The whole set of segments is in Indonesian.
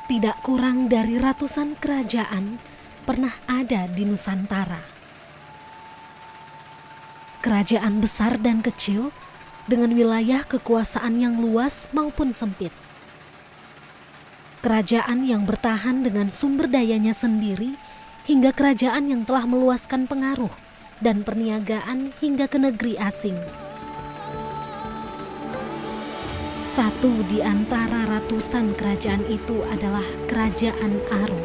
Tidak kurang dari ratusan kerajaan pernah ada di Nusantara. Kerajaan besar dan kecil dengan wilayah kekuasaan yang luas maupun sempit. Kerajaan yang bertahan dengan sumber dayanya sendiri hingga kerajaan yang telah meluaskan pengaruh dan perniagaan hingga ke negeri asing. Satu di antara ratusan kerajaan itu adalah Kerajaan Aru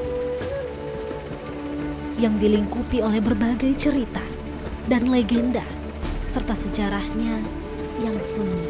yang dilingkupi oleh berbagai cerita dan legenda serta sejarahnya yang sunyi.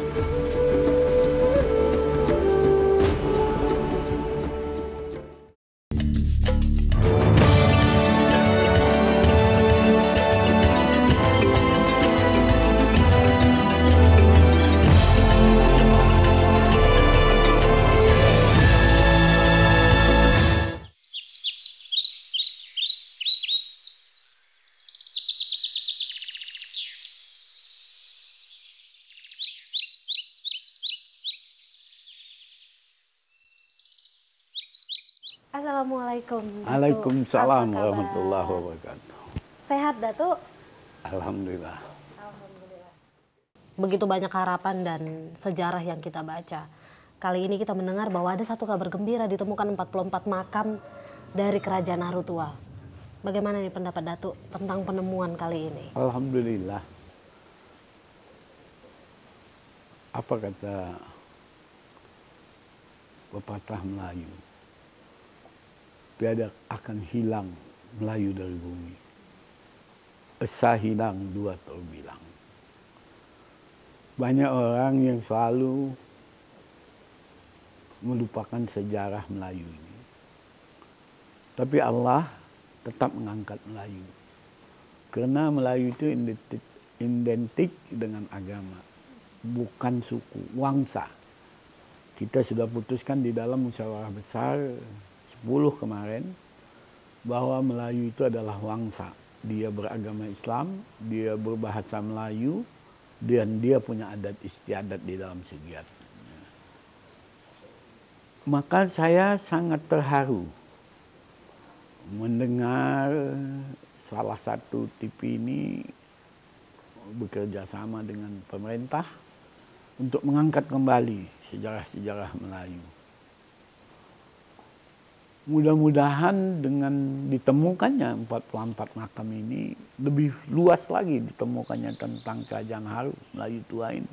Assalamualaikum. Waalaikumsalam warahmatullahi wabarakatuh. Sehat, Datuk? Alhamdulillah. Begitu banyak harapan dan sejarah yang kita baca. Kali ini kita mendengar bahwa ada satu kabar gembira, ditemukan 44 makam dari Kerajaan Aru Tua. Bagaimana nih pendapat Datuk tentang penemuan kali ini? Alhamdulillah. Apa kata pepatah Melayu? Tiada akan hilang Melayu dari bumi. Esa hilang dua terbilang. Banyak orang yang selalu melupakan sejarah Melayu ini. Tapi Allah tetap mengangkat Melayu. Karena Melayu itu identik dengan agama. Bukan suku, wangsa. Kita sudah putuskan di dalam musyawarah besar 10 kemarin bahwa Melayu itu adalah wangsa. Dia beragama Islam, dia berbahasa Melayu, dan dia punya adat istiadat di dalam segiat. Maka saya sangat terharu mendengar salah satu TV ini bekerja sama dengan pemerintah untuk mengangkat kembali sejarah-sejarah Melayu. Mudah-mudahan dengan ditemukannya 44 makam ini lebih luas lagi ditemukannya tentang Kerajaan Aru Melayu Tua ini.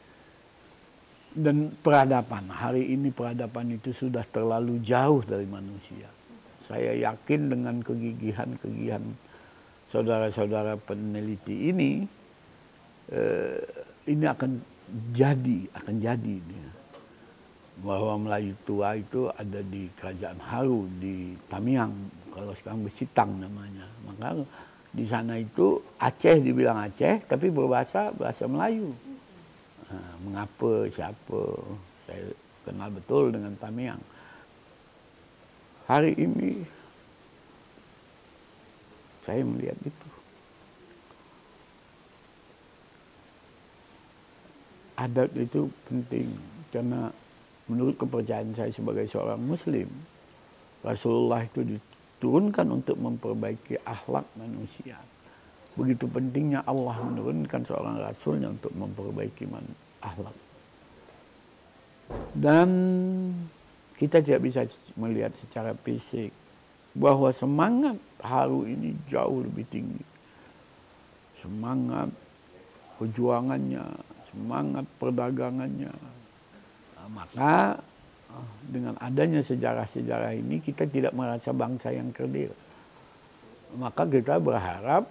Dan peradaban, hari ini peradaban itu sudah terlalu jauh dari manusia. Saya yakin dengan kegigihan saudara-saudara peneliti ini akan jadi dia. Bahwa Melayu Tua itu ada di Kerajaan Aru di Tamiang, kalau sekarang Besitang namanya. Maka di sana itu Aceh dibilang Aceh, tapi berbahasa Melayu. Nah, mengapa, siapa, saya kenal betul dengan Tamiang. Hari ini saya melihat itu. Adat itu penting karena menurut kepercayaan saya sebagai seorang Muslim, Rasulullah itu diturunkan untuk memperbaiki akhlak manusia. Begitu pentingnya Allah menurunkan seorang Rasulnya untuk memperbaiki akhlak. Dan kita tidak bisa melihat secara fisik bahwa semangat Aru ini jauh lebih tinggi. Semangat perjuangannya, semangat perdagangannya. Maka dengan adanya sejarah-sejarah ini kita tidak merasa bangsa yang kerdil. Maka kita berharap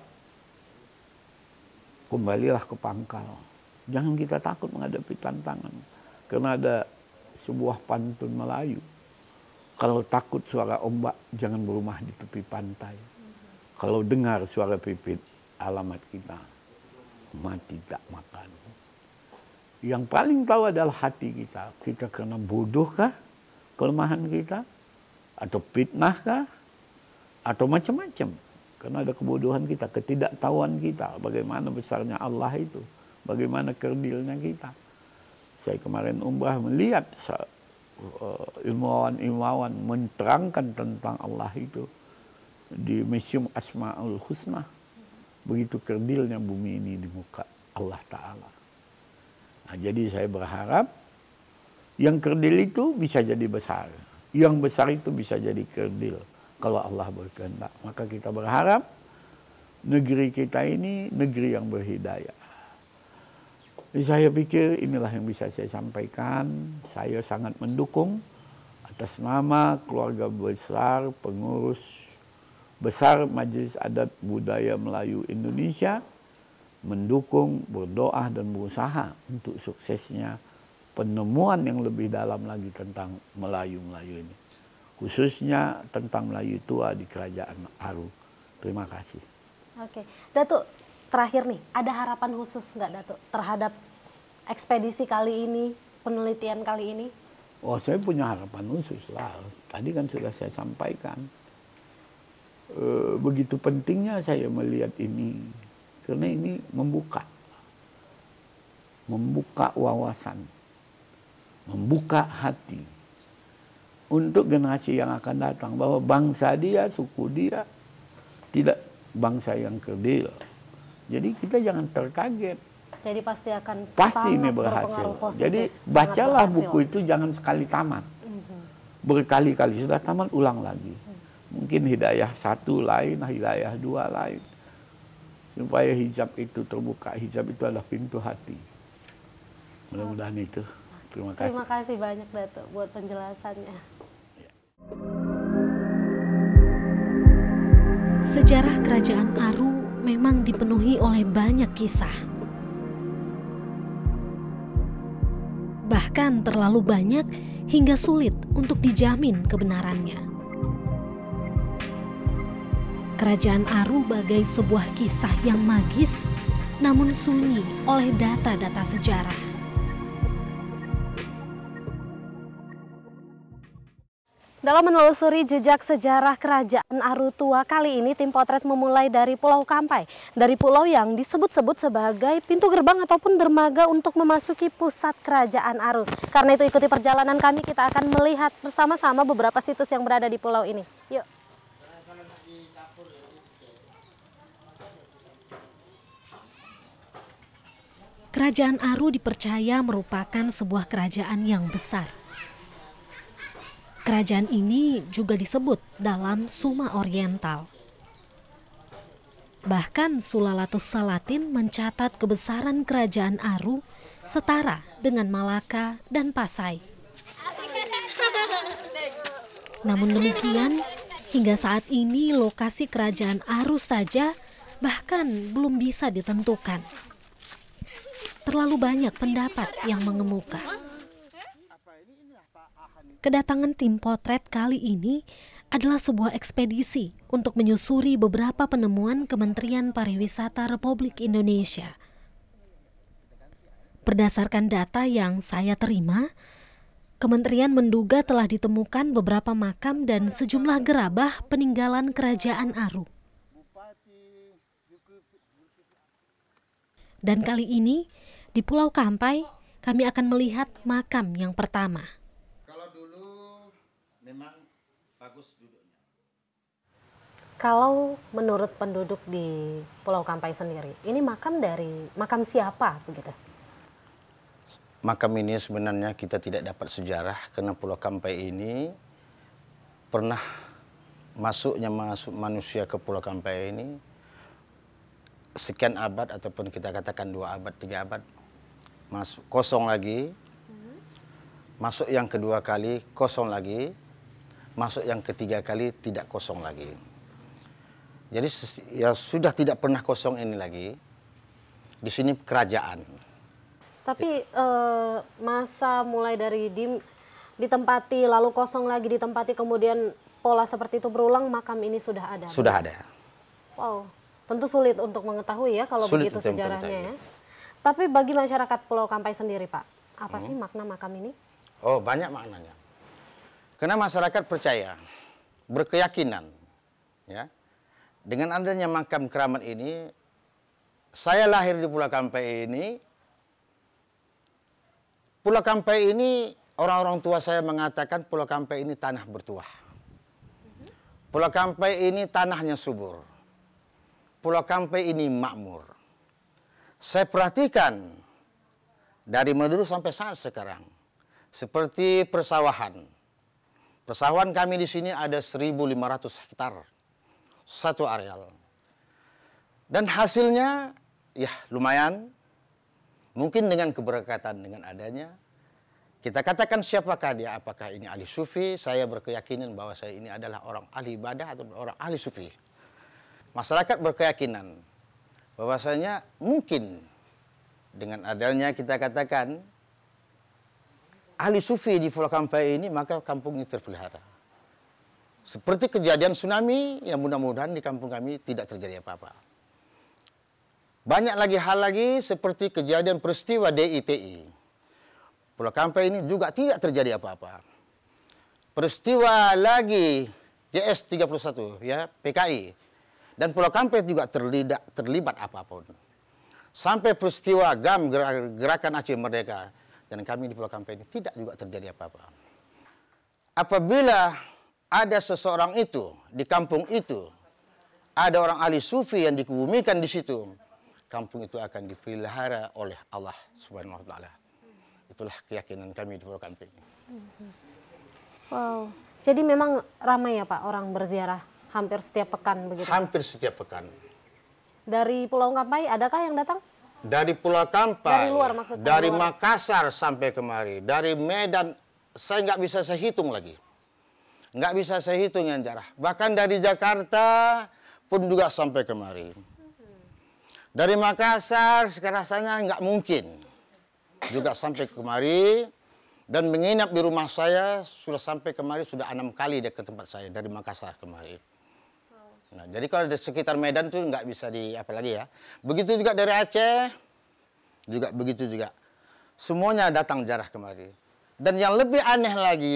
kembalilah ke pangkal. Jangan kita takut menghadapi tantangan. Karena ada sebuah pantun Melayu. Kalau takut suara ombak, jangan berumah di tepi pantai. Kalau dengar suara pipit, alamat kita mati tak makan. Yang paling tahu adalah hati kita. Kita karena bodoh kah kelemahan kita? Atau fitnah kah? Atau macam-macam. Karena ada kebodohan kita, ketidaktahuan kita. Bagaimana besarnya Allah itu. Bagaimana kerdilnya kita. Saya kemarin umrah melihat ilmuwan-ilmuwan menerangkan tentang Allah itu di Museum Asmaul Husna. Begitu kerdilnya bumi ini di muka Allah Ta'ala. Nah, jadi saya berharap yang kerdil itu bisa jadi besar. Yang besar itu bisa jadi kerdil kalau Allah berkehendak. Maka kita berharap negeri kita ini negeri yang berhidayah. Jadi saya pikir inilah yang bisa saya sampaikan. Saya sangat mendukung atas nama keluarga besar pengurus besar Majelis Adat Budaya Melayu Indonesia, mendukung, berdoa dan berusaha untuk suksesnya penemuan yang lebih dalam lagi tentang Melayu-Melayu ini. Khususnya tentang Melayu tua di Kerajaan Aru. Terima kasih. Oke, Datuk, terakhir nih, ada harapan khusus nggak Datuk terhadap ekspedisi kali ini, penelitian kali ini? Oh, saya punya harapan khusus lah. Tadi kan sudah saya sampaikan. Begitu pentingnya saya melihat ini. Karena ini membuka wawasan, membuka hati untuk generasi yang akan datang. Bahwa bangsa dia, suku dia tidak bangsa yang kerdil. Jadi kita jangan terkaget. Jadi pasti akan ini berhasil. Jadi bacalah buku itu, jangan sekali tamat. Berkali-kali, sudah tamat ulang lagi. Mungkin hidayah 1 lain, hidayah 2 lain. Supaya hijab itu terbuka. Hijab itu adalah pintu hati. Mudah-mudahan itu. Terima kasih. Terima kasih banyak Datuk buat penjelasannya. Sejarah Kerajaan Aru memang dipenuhi oleh banyak kisah. Bahkan terlalu banyak hingga sulit untuk dijamin kebenarannya. Kerajaan Aru bagai sebuah kisah yang magis, namun sunyi oleh data-data sejarah. Dalam menelusuri jejak sejarah Kerajaan Aru tua kali ini, tim potret memulai dari Pulau Kampai. Dari pulau yang disebut-sebut sebagai pintu gerbang ataupun dermaga untuk memasuki pusat Kerajaan Aru. Karena itu ikuti perjalanan kami, kita akan melihat bersama-sama beberapa situs yang berada di pulau ini. Yuk. Kerajaan Aru dipercaya merupakan sebuah kerajaan yang besar. Kerajaan ini juga disebut dalam Suma Oriental. Bahkan Sulalatus Salatin mencatat kebesaran kerajaan Aru setara dengan Malaka dan Pasai. Namun demikian, hingga saat ini lokasi kerajaan Aru saja bahkan belum bisa ditentukan. Terlalu banyak pendapat yang mengemuka. Kedatangan tim potret kali ini adalah sebuah ekspedisi untuk menyusuri beberapa penemuan Kementerian Pariwisata Republik Indonesia. Berdasarkan data yang saya terima, Kementerian menduga telah ditemukan beberapa makam dan sejumlah gerabah peninggalan Kerajaan Aru. Dan kali ini, di Pulau Kampai, kami akan melihat makam yang pertama. Kalau dulu memang bagus duduknya. Kalau menurut penduduk di Pulau Kampai sendiri, ini makam siapa begitu? Makam ini sebenarnya kita tidak dapat sejarah karena Pulau Kampai ini pernah masuk manusia ke Pulau Kampai ini sekian abad ataupun kita katakan 2 abad, 3 abad, masuk kosong lagi, masuk yang kedua kali kosong lagi, masuk yang ketiga kali tidak kosong lagi. Jadi ya sudah tidak pernah kosong ini lagi. Di sini kerajaan. Tapi masa mulai dari ditempati lalu kosong lagi ditempati kemudian pola seperti itu berulang, makam ini sudah ada. Sudah ada. Wow. Tentu sulit untuk mengetahui ya kalau Sulit begitu sejarahnya ya. Tapi bagi masyarakat Pulau Kampai sendiri Pak, apa sih makna makam ini? Oh, banyak maknanya. Karena masyarakat percaya, berkeyakinan, ya, dengan adanya makam keramat ini, saya lahir di Pulau Kampai ini orang-orang tua saya mengatakan Pulau Kampai ini tanah bertuah. Pulau Kampai ini tanahnya subur. Pulau Kampai ini makmur. Saya perhatikan dari dulu sampai saat sekarang. Seperti persawahan. Persawahan kami di sini ada 1.500 hektar. Satu areal. Dan hasilnya ya lumayan. Mungkin dengan keberkatan dengan adanya. Kita katakan siapakah dia, apakah ini ahli sufi, saya berkeyakinan bahwa saya ini adalah orang ahli ibadah atau orang ahli sufi. Masyarakat berkeyakinan bahwasanya mungkin dengan adanya kita katakan ahli sufi di Pulau Kampai ini, maka kampung ini terpelihara. Seperti kejadian tsunami, yang mudah-mudahan di kampung kami tidak terjadi apa-apa. Banyak lagi hal lagi seperti kejadian peristiwa DITI. Pulau Kampai ini juga tidak terjadi apa-apa. Peristiwa lagi GS31 ya, PKI. Dan Pulau Kampai juga terlibat apapun. Sampai peristiwa GAM, Gerakan Aceh Merdeka. Dan kami di Pulau Kampai ini tidak juga terjadi apa-apa. Apabila ada seseorang itu di kampung itu, ada orang ahli sufi yang dikebumikan di situ, kampung itu akan dipelihara oleh Allah Subhanahu wa taala. Itulah keyakinan kami di Pulau Kampai. Wow. Jadi memang ramai ya Pak orang berziarah hampir setiap pekan begitu? Hampir setiap pekan. Dari Pulau Kampai adakah yang datang? Dari Pulau Kampai, dari luar, maksud saya, dari luar. Makassar sampai kemari, dari Medan, saya nggak bisa saya hitung lagi. Nggak bisa saya hitung yang jarah. Bahkan dari Jakarta pun juga sampai kemari. Dari Makassar sekarang rasanya nggak mungkin. Juga sampai kemari dan menginap di rumah saya sudah sampai kemari sudah 6 kali dia ke tempat saya dari Makassar kemari. Nah, jadi kalau di sekitar Medan tuh nggak bisa apalagi ya. Begitu juga dari Aceh, juga begitu juga. Semuanya datang jarah kemari. Dan yang lebih aneh lagi,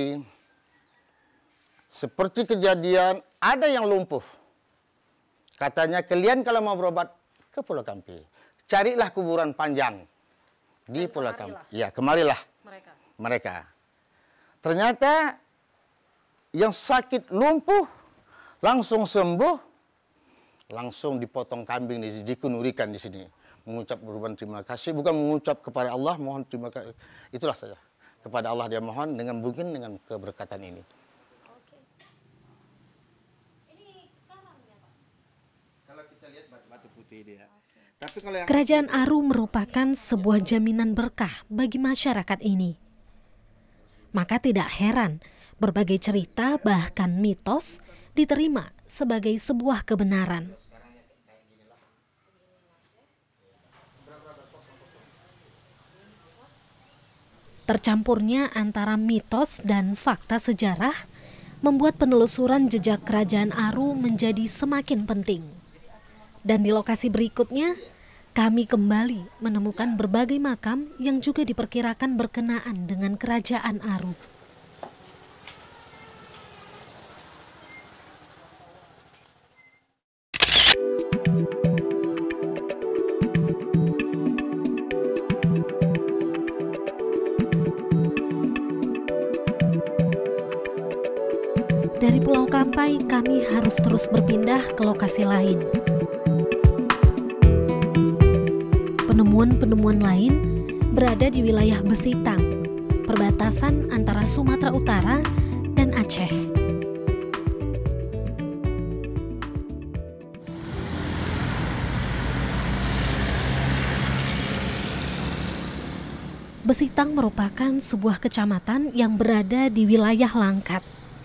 seperti kejadian ada yang lumpuh. Katanya kalian kalau mau berobat ke Pulau Kampai, carilah kuburan panjang. Di Pulau Kampai. Ya, kemarilah mereka. Ternyata yang sakit lumpuh langsung sembuh, langsung dipotong kambing, dikenurikan di sini. Mengucap berban terima kasih, bukan mengucap kepada Allah, mohon terima kasih. Itulah saja. Kepada Allah dia mohon dengan mungkin dengan keberkatan ini. Oke. Ini karamnya Pak? Kalau kita lihat batu-batu putih dia. Tapi kalau yang Kerajaan Aru merupakan sebuah jaminan berkah bagi masyarakat ini. Maka tidak heran berbagai cerita bahkan mitos diterima sebagai sebuah kebenaran. Tercampurnya antara mitos dan fakta sejarah membuat penelusuran jejak Kerajaan Aru menjadi semakin penting. Dan di lokasi berikutnya, kami kembali menemukan berbagai makam yang juga diperkirakan berkenaan dengan Kerajaan Aru. Dari Pulau Kampai, kami harus terus berpindah ke lokasi lain. Penemuan-penemuan lain berada di wilayah Besitang, perbatasan antara Sumatera Utara dan Aceh. Besitang merupakan sebuah kecamatan yang berada di wilayah Langkat.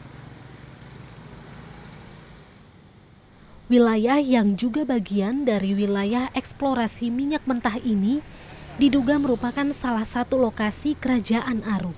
Wilayah yang juga bagian dari wilayah eksplorasi minyak mentah ini diduga merupakan salah satu lokasi Kerajaan Aru.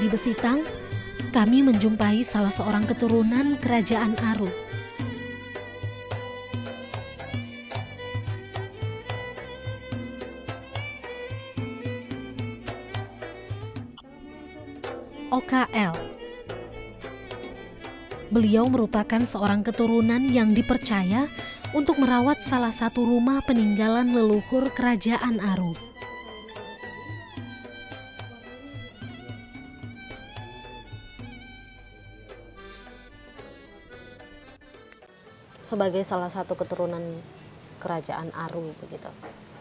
Besitang, kami menjumpai salah seorang keturunan Kerajaan Aru. OKL. Beliau merupakan seorang keturunan yang dipercaya untuk merawat salah satu rumah peninggalan leluhur Kerajaan Aru. Sebagai salah satu keturunan Kerajaan Aru begitu.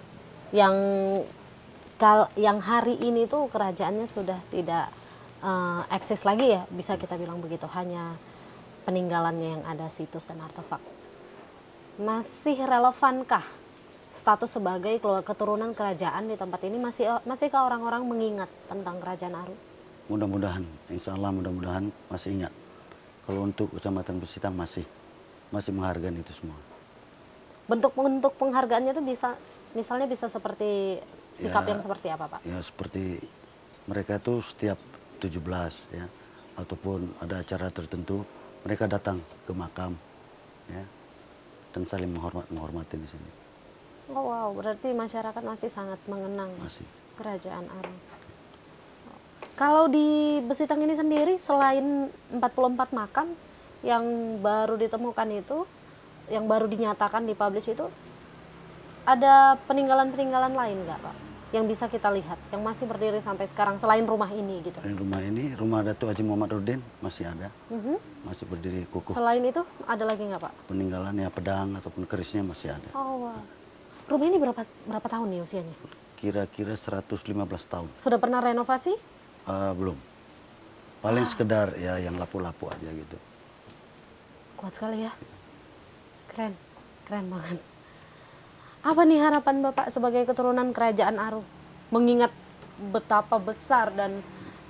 Yang hari ini tuh kerajaannya sudah tidak eksis lagi ya, bisa kita bilang begitu, hanya peninggalannya yang ada, situs dan artefak. Masih relevankah status sebagai keturunan kerajaan di tempat ini? Masihkah orang-orang mengingat tentang Kerajaan Aru? Mudah-mudahan, insya Allah mudah-mudahan masih ingat. Kalau untuk Kecamatan Besitang masih menghargai itu semua. Bentuk-bentuk penghargaannya itu misalnya bisa seperti sikap yang seperti apa, Pak? Ya seperti mereka itu setiap 17 ya, ataupun ada acara tertentu mereka datang ke makam ya, dan saling menghormati di sini. Oh wow, berarti masyarakat masih sangat mengenang Kerajaan Aru. Kalau di Besitang ini sendiri, selain 44 makam yang baru ditemukan itu, yang baru dinyatakan dipublish itu, ada peninggalan-peninggalan lain nggak, Pak? Yang bisa kita lihat, yang masih berdiri sampai sekarang selain rumah ini gitu? Selain rumah ini, rumah Datuk Haji Muhammad Nurdin masih ada, masih berdiri kukuh. Selain itu ada lagi nggak, Pak? Peninggalannya pedang ataupun kerisnya masih ada. Oh wow. Rumah ini berapa tahun nih usianya? Kira-kira 115 tahun. Sudah pernah renovasi? Belum. Paling sekedar ya yang lapu-lapu aja gitu. Kuat sekali ya. Keren banget. Apa nih harapan Bapak sebagai keturunan Kerajaan Aru? Mengingat betapa besar dan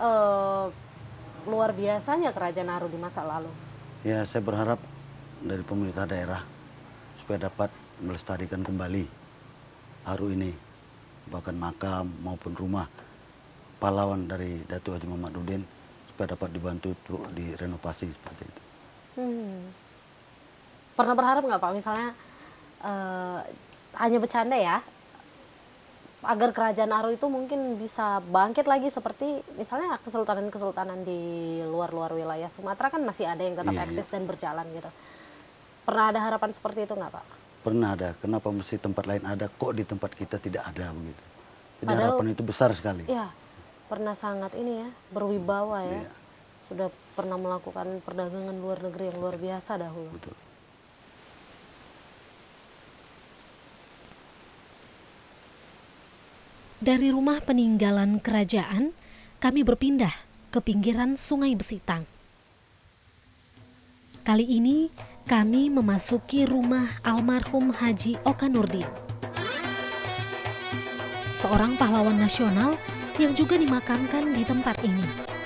luar biasanya Kerajaan Aru di masa lalu. Ya, saya berharap dari pemerintah daerah supaya dapat melestarikan kembali Aru ini, bahkan makam maupun rumah pahlawan dari Datuk Haji Muhammad Nurdin, supaya dapat dibantu untuk direnovasi seperti itu. Pernah berharap nggak, Pak, misalnya hanya bercanda ya, agar Kerajaan Aru itu mungkin bisa bangkit lagi seperti misalnya kesultanan-kesultanan di luar-luar wilayah Sumatera kan masih ada yang tetap eksis dan berjalan gitu. Pernah ada harapan seperti itu nggak, Pak? Pernah ada. Kenapa mesti tempat lain ada, kok di tempat kita tidak ada begitu? Jadi Padahal, harapan itu besar sekali. Iya, pernah sangat ini ya, berwibawa ya. Iya. Sudah pernah melakukan perdagangan luar negeri yang luar biasa dahulu. Betul. Dari rumah peninggalan kerajaan, kami berpindah ke pinggiran Sungai Besitang. Kali ini, kami memasuki rumah almarhum Haji Oka Nurdin, seorang pahlawan nasional yang juga dimakamkan di tempat ini.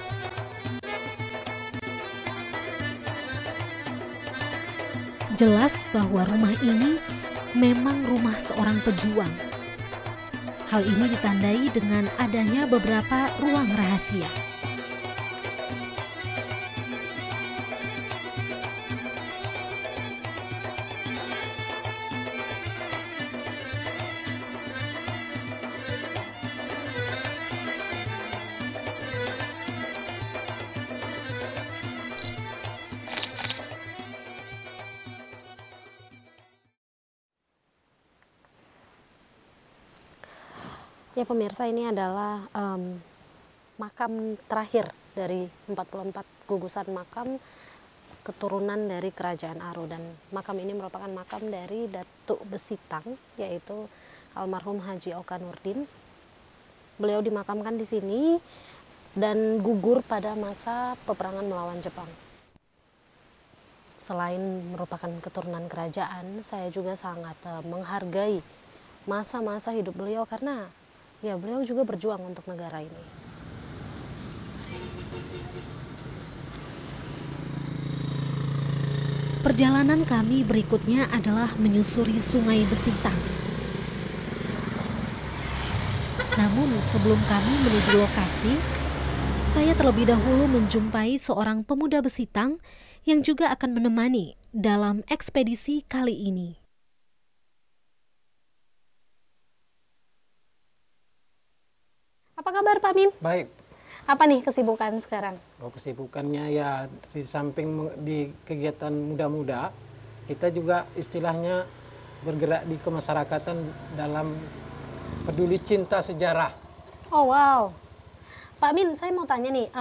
Jelas bahwa rumah ini memang rumah seorang pejuang. Hal ini ditandai dengan adanya beberapa ruang rahasia. Ya pemirsa, ini adalah makam terakhir dari 44 gugusan makam keturunan dari Kerajaan Aru, dan makam ini merupakan makam dari Datuk Besitang, yaitu almarhum Haji Oka Nurdin. Beliau dimakamkan di sini dan gugur pada masa peperangan melawan Jepang. Selain merupakan keturunan kerajaan, saya juga sangat menghargai masa-masa hidup beliau karena ya beliau juga berjuang untuk negara ini. Perjalanan kami berikutnya adalah menyusuri Sungai Besitang. Namun sebelum kami menuju lokasi, Saya terlebih dahulu menjumpai seorang pemuda Besitang yang juga akan menemani dalam ekspedisi kali ini. Apa kabar Pak Min? Baik. Apa nih kesibukan sekarang? Kesibukannya ya di samping di kegiatan muda-muda, kita juga istilahnya bergerak di kemasyarakatan dalam peduli cinta sejarah. Oh wow. Pak Min, saya mau tanya nih,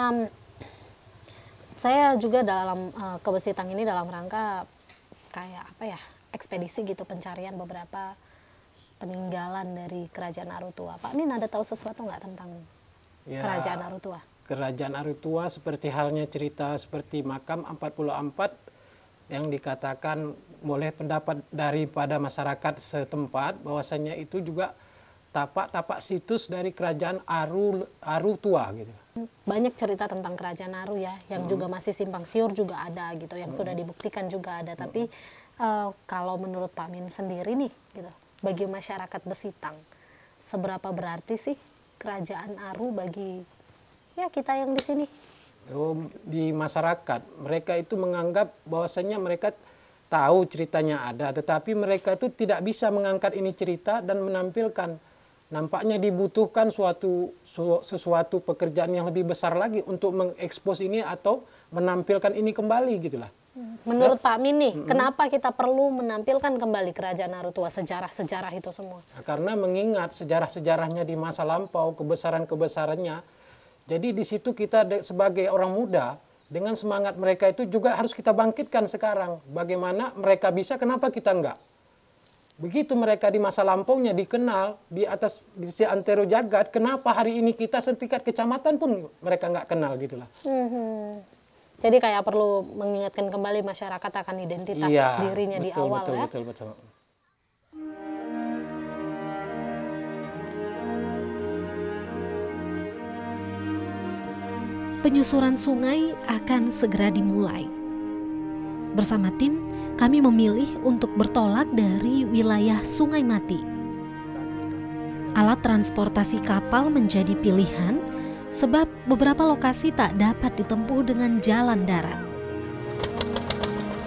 saya juga dalam ke Besitang ini dalam rangka kayak apa ya, ekspedisi gitu, pencarian beberapa peninggalan dari Kerajaan Arutua. Pak Min ada tahu sesuatu nggak tentang Kerajaan Arutua? Kerajaan Arutua seperti halnya cerita seperti makam 44 yang dikatakan oleh pendapat daripada masyarakat setempat bahwasanya itu juga tapak-tapak situs dari Kerajaan Arutua gitu. Banyak cerita tentang Kerajaan Aru ya, yang juga masih simpang siur juga ada gitu, yang sudah dibuktikan juga ada. Tapi kalau menurut Pak Min sendiri nih, gitu, bagi masyarakat Besitang, seberapa berarti sih Kerajaan Aru bagi ya kita yang di sini? Di masyarakat, mereka itu menganggap bahwasanya mereka tahu ceritanya ada, tetapi mereka itu tidak bisa mengangkat ini cerita dan menampilkan. Nampaknya dibutuhkan sesuatu pekerjaan yang lebih besar lagi untuk mengekspos ini atau menampilkan ini kembali gitulah. Menurut Pak Min nih, kenapa kita perlu menampilkan kembali Kerajaan Arutua, sejarah-sejarah itu semua? Nah, karena mengingat sejarah-sejarahnya di masa lampau, kebesaran-kebesarannya. Jadi di situ kita sebagai orang muda, dengan semangat mereka itu juga harus kita bangkitkan sekarang. Bagaimana mereka bisa, kenapa kita enggak? Begitu mereka di masa lampaunya dikenal di atas di seantero jagat, kenapa hari ini kita setingkat kecamatan pun mereka nggak kenal gitulah. Jadi kayak perlu mengingatkan kembali masyarakat akan identitas dirinya di awal ya. Betul. Penyusuran sungai akan segera dimulai. Bersama tim, kami memilih untuk bertolak dari wilayah Sungai Mati. Alat transportasi kapal menjadi pilihan sebab beberapa lokasi tak dapat ditempuh dengan jalan darat.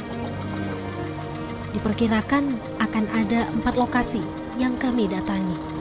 Diperkirakan akan ada 4 lokasi yang kami datangi.